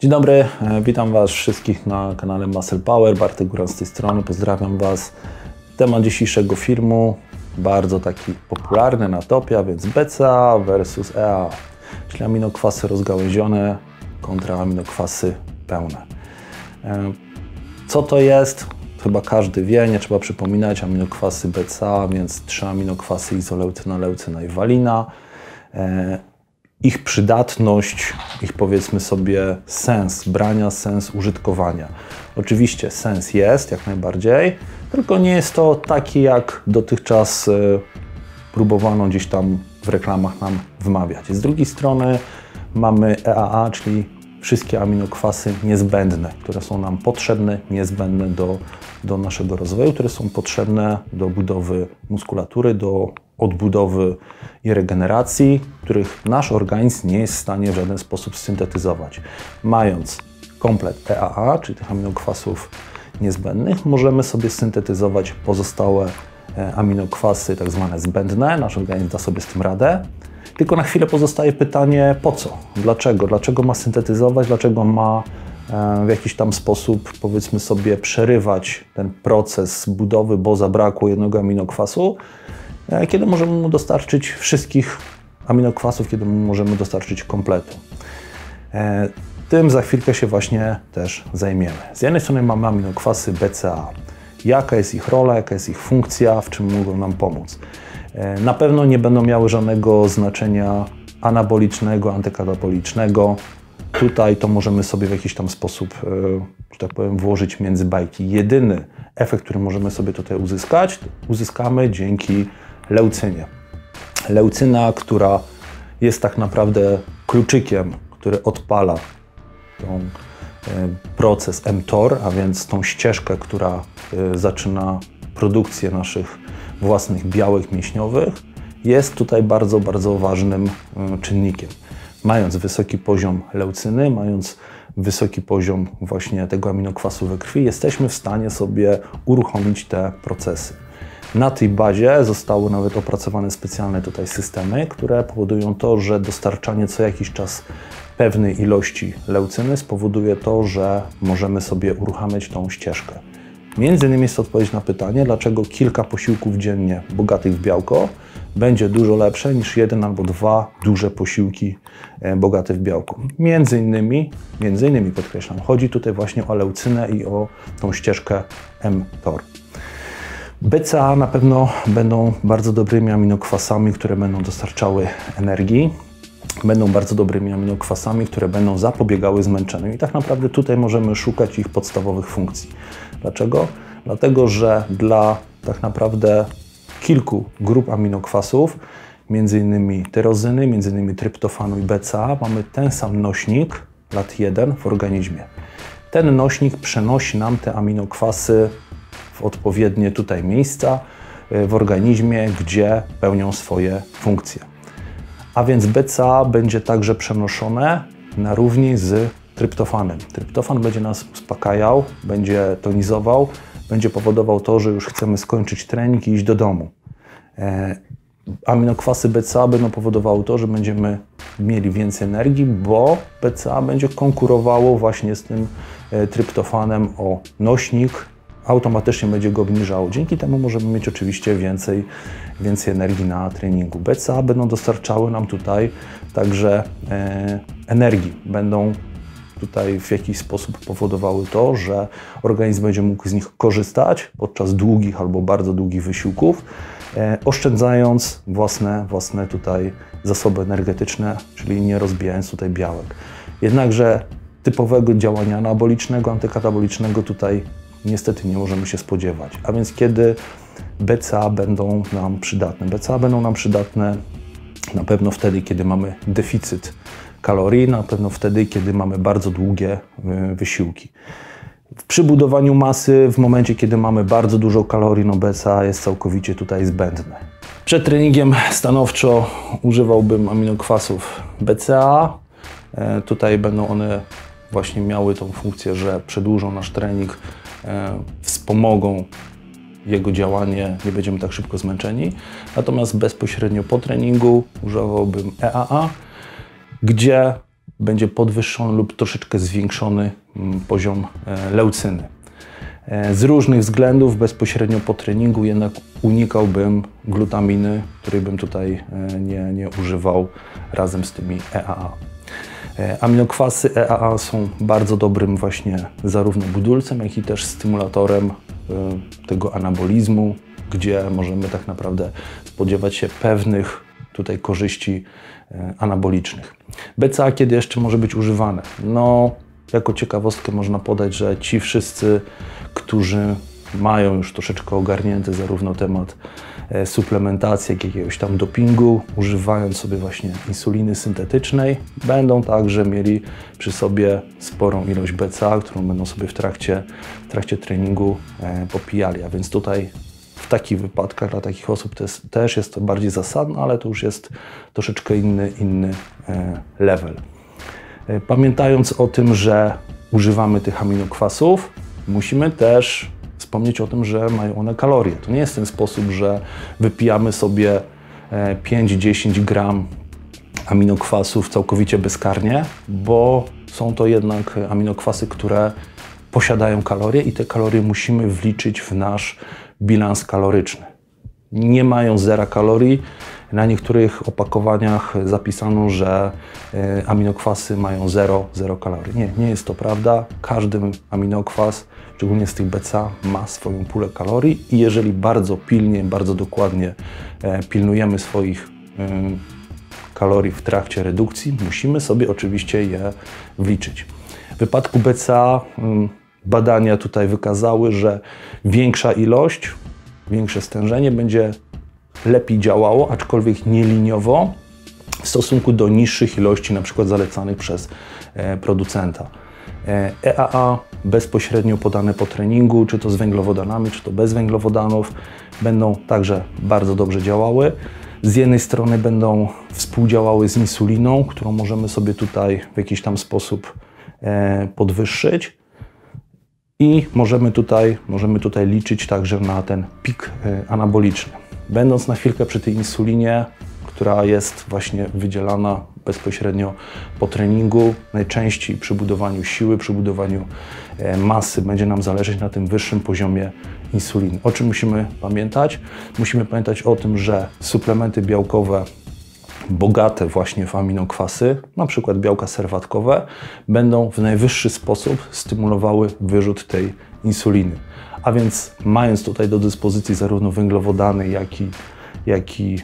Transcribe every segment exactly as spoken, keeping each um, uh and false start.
Dzień dobry, witam Was wszystkich na kanale Muscle Power. Bartek Góral z tej strony, pozdrawiam Was. Temat dzisiejszego filmu bardzo taki popularny na topie, a więc B C A versus E A A, czyli aminokwasy rozgałęzione kontra aminokwasy pełne. Co to jest? Chyba każdy wie, nie trzeba przypominać. Aminokwasy B C A, więc trzy aminokwasy: izoleucyna, leucyna i walina. Ich przydatność, ich powiedzmy sobie sens brania, sens użytkowania. Oczywiście sens jest jak najbardziej, tylko nie jest to taki, jak dotychczas próbowano gdzieś tam w reklamach nam wmawiać. Z drugiej strony mamy E A A, czyli wszystkie aminokwasy niezbędne, które są nam potrzebne, niezbędne do, do naszego rozwoju, które są potrzebne do budowy muskulatury, do odbudowy i regeneracji, których nasz organizm nie jest w stanie w żaden sposób syntetyzować. Mając komplet E A A, czyli tych aminokwasów niezbędnych, możemy sobie syntetyzować pozostałe aminokwasy, tak zwane zbędne. Nasz organizm da sobie z tym radę. Tylko na chwilę pozostaje pytanie, po co? Dlaczego? Dlaczego ma syntetyzować? Dlaczego ma w jakiś tam sposób, powiedzmy sobie, przerywać ten proces budowy, bo zabrakło jednego aminokwasu, kiedy możemy mu dostarczyć wszystkich aminokwasów, kiedy mu możemy dostarczyć kompletu. Tym za chwilkę się właśnie też zajmiemy. Z jednej strony mamy aminokwasy B C A. Jaka jest ich rola, jaka jest ich funkcja, w czym mogą nam pomóc? Na pewno nie będą miały żadnego znaczenia anabolicznego, antykatabolicznego. Tutaj to możemy sobie w jakiś tam sposób, że tak powiem, włożyć między bajki. Jedyny efekt, który możemy sobie tutaj uzyskać, uzyskamy dzięki leucynie. Leucyna, która jest tak naprawdę kluczykiem, który odpala tą proces mTOR, a więc tą ścieżkę, która zaczyna produkcję naszych własnych białek mięśniowych, jest tutaj bardzo, bardzo ważnym czynnikiem. Mając wysoki poziom leucyny, mając wysoki poziom właśnie tego aminokwasu we krwi, jesteśmy w stanie sobie uruchomić te procesy. Na tej bazie zostały nawet opracowane specjalne tutaj systemy, które powodują to, że dostarczanie co jakiś czas pewnej ilości leucyny spowoduje to, że możemy sobie uruchamiać tą ścieżkę. Między innymi jest odpowiedź na pytanie, dlaczego kilka posiłków dziennie bogatych w białko będzie dużo lepsze niż jeden albo dwa duże posiłki bogate w białko. Między innymi, między innymi podkreślam, chodzi tutaj właśnie o leucynę i o tą ścieżkę mTOR. B C A na pewno będą bardzo dobrymi aminokwasami, które będą dostarczały energii. Będą bardzo dobrymi aminokwasami, które będą zapobiegały zmęczeniu. I tak naprawdę tutaj możemy szukać ich podstawowych funkcji. Dlaczego? Dlatego, że dla tak naprawdę kilku grup aminokwasów, między innymi tyrozyny, między innymi tryptofanu i B C A, mamy ten sam nośnik lat jeden w organizmie. Ten nośnik przenosi nam te aminokwasy w odpowiednie tutaj miejsca w organizmie, gdzie pełnią swoje funkcje. A więc B C A będzie także przenoszone na równi z tryptofanem. Tryptofan będzie nas uspokajał, będzie tonizował, będzie powodował to, że już chcemy skończyć trening i iść do domu. E, aminokwasy B C A będą powodowały to, że będziemy mieli więcej energii, bo B C A będzie konkurowało właśnie z tym e, tryptofanem o nośnik, automatycznie będzie go obniżało. Dzięki temu możemy mieć oczywiście więcej, więcej energii na treningu. B C A będą dostarczały nam tutaj także e, energii. Będą tutaj w jakiś sposób powodowały to, że organizm będzie mógł z nich korzystać podczas długich albo bardzo długich wysiłków, e, oszczędzając własne, własne tutaj zasoby energetyczne, czyli nie rozbijając tutaj białek. Jednakże typowego działania anabolicznego, antykatabolicznego tutaj niestety nie możemy się spodziewać. A więc kiedy B C A będą nam przydatne? B C A będą nam przydatne na pewno wtedy, kiedy mamy deficyt kalorii, na pewno wtedy, kiedy mamy bardzo długie wysiłki. Przy budowaniu masy, w momencie, kiedy mamy bardzo dużo kalorii, no B C A jest całkowicie tutaj zbędne. Przed treningiem stanowczo używałbym aminokwasów B C A. Tutaj będą one właśnie miały tą funkcję, że przedłużą nasz trening, wspomogą jego działanie, nie będziemy tak szybko zmęczeni. Natomiast bezpośrednio po treningu używałbym E A A, gdzie będzie podwyższony lub troszeczkę zwiększony poziom leucyny. Z różnych względów bezpośrednio po treningu jednak unikałbym glutaminy, której bym tutaj nie, nie używał razem z tymi E A A. Aminokwasy E A A są bardzo dobrym właśnie zarówno budulcem, jak i też stymulatorem tego anabolizmu, gdzie możemy tak naprawdę spodziewać się pewnych tutaj korzyści anabolicznych. B C A A kiedy jeszcze może być używane? No, jako ciekawostkę można podać, że ci wszyscy, którzy mają już troszeczkę ogarnięty zarówno temat suplementacji, jak i jakiegoś tam dopingu, używając sobie właśnie insuliny syntetycznej, będą także mieli przy sobie sporą ilość B C A A, którą będą sobie w trakcie, w trakcie treningu popijali. A więc tutaj w takich wypadkach dla takich osób to jest, też jest to bardziej zasadne, ale to już jest troszeczkę inny, inny level. Pamiętając o tym, że używamy tych aminokwasów, musimy też wspomnieć o tym, że mają one kalorie. To nie jest ten sposób, że wypijamy sobie pięć do dziesięciu gram aminokwasów całkowicie bezkarnie, bo są to jednak aminokwasy, które posiadają kalorie i te kalorie musimy wliczyć w nasz bilans kaloryczny. Nie mają zera kalorii. Na niektórych opakowaniach zapisano, że aminokwasy mają zero, zero kalorii. Nie, nie jest to prawda. Każdy aminokwas, szczególnie z tych B C A A, ma swoją pulę kalorii i jeżeli bardzo pilnie, bardzo dokładnie pilnujemy swoich kalorii w trakcie redukcji, musimy sobie oczywiście je wliczyć. W wypadku B C A A badania tutaj wykazały, że większa ilość, większe stężenie będzie lepiej działało, aczkolwiek nieliniowo w stosunku do niższych ilości, na przykład zalecanych przez producenta. E A A bezpośrednio podane po treningu, czy to z węglowodanami, czy to bez węglowodanów, będą także bardzo dobrze działały. Z jednej strony będą współdziałały z insuliną, którą możemy sobie tutaj w jakiś tam sposób podwyższyć. I możemy tutaj, możemy tutaj liczyć także na ten pik anaboliczny. Będąc na chwilkę przy tej insulinie, która jest właśnie wydzielana bezpośrednio po treningu, najczęściej przy budowaniu siły, przy budowaniu masy będzie nam zależeć na tym wyższym poziomie insuliny. O czym musimy pamiętać? Musimy pamiętać o tym, że suplementy białkowe bogate właśnie w aminokwasy, na przykład białka serwatkowe, będą w najwyższy sposób stymulowały wyrzut tej insuliny. A więc mając tutaj do dyspozycji zarówno węglowodany, jak i, jak i yy,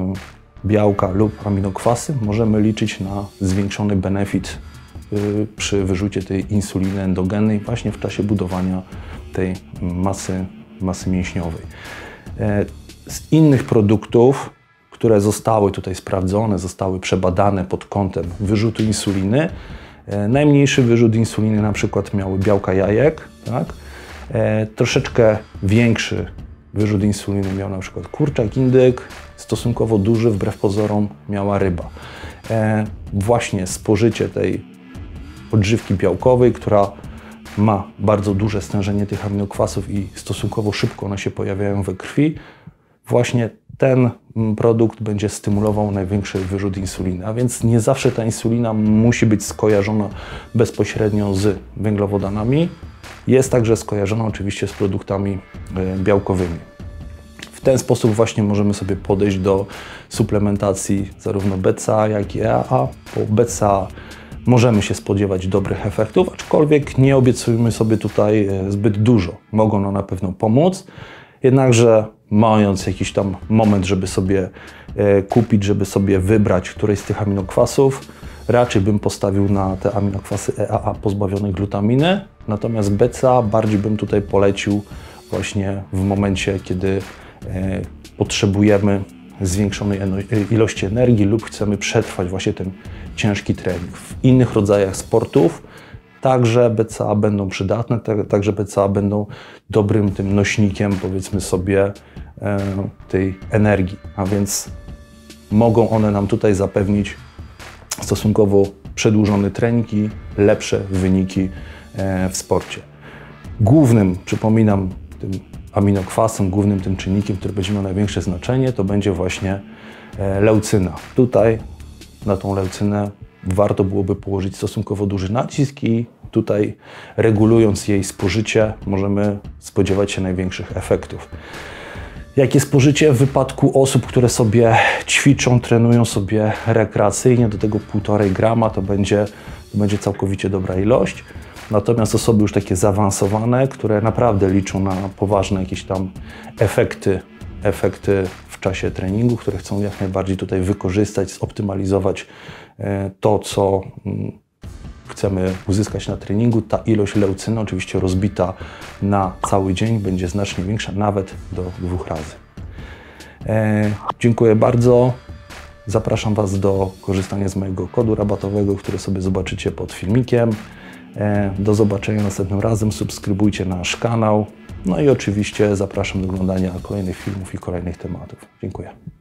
białka lub aminokwasy, możemy liczyć na zwiększony benefit yy, przy wyrzucie tej insuliny endogennej właśnie w czasie budowania tej masy, masy mięśniowej. Yy, z innych produktów, które zostały tutaj sprawdzone, zostały przebadane pod kątem wyrzutu insuliny. E, najmniejszy wyrzut insuliny na przykład miały białka jajek, tak? E, troszeczkę większy wyrzut insuliny miał na przykład kurczak, indyk, stosunkowo duży wbrew pozorom miała ryba. E, właśnie spożycie tej odżywki białkowej, która ma bardzo duże stężenie tych aminokwasów i stosunkowo szybko one się pojawiają we krwi, właśnie ten produkt będzie stymulował największy wyrzut insuliny, a więc nie zawsze ta insulina musi być skojarzona bezpośrednio z węglowodanami. Jest także skojarzona oczywiście z produktami białkowymi. W ten sposób właśnie możemy sobie podejść do suplementacji zarówno B C A A, jak i E A A. Po B C A A możemy się spodziewać dobrych efektów, aczkolwiek nie obiecujmy sobie tutaj zbyt dużo. Mogą one na pewno pomóc, jednakże mając jakiś tam moment, żeby sobie e, kupić, żeby sobie wybrać któreś z tych aminokwasów, raczej bym postawił na te aminokwasy E A A pozbawione glutaminy, natomiast B C A A bardziej bym tutaj polecił właśnie w momencie, kiedy e, potrzebujemy zwiększonej ilości energii lub chcemy przetrwać właśnie ten ciężki trening. W innych rodzajach sportów także B C A A będą przydatne, także B C A A będą dobrym tym nośnikiem, powiedzmy sobie, tej energii, a więc mogą one nam tutaj zapewnić stosunkowo przedłużony trening i lepsze wyniki w sporcie. Głównym, przypominam, tym aminokwasem, głównym tym czynnikiem, który będzie miał największe znaczenie, to będzie właśnie leucyna. Tutaj na tą leucynę warto byłoby położyć stosunkowo duży nacisk i tutaj regulując jej spożycie możemy spodziewać się największych efektów. Jakie spożycie w wypadku osób, które sobie ćwiczą, trenują sobie rekreacyjnie, do tego półtorej grama to będzie, to będzie całkowicie dobra ilość. Natomiast osoby już takie zaawansowane, które naprawdę liczą na poważne jakieś tam efekty, efekty w czasie treningu, które chcą jak najbardziej tutaj wykorzystać, zoptymalizować to, co chcemy uzyskać na treningu, ta ilość leucyny, oczywiście rozbita na cały dzień, będzie znacznie większa, nawet do dwóch razy. E, dziękuję bardzo. Zapraszam Was do korzystania z mojego kodu rabatowego, który sobie zobaczycie pod filmikiem. E, do zobaczenia następnym razem. Subskrybujcie nasz kanał. No i oczywiście zapraszam do oglądania kolejnych filmów i kolejnych tematów. Dziękuję.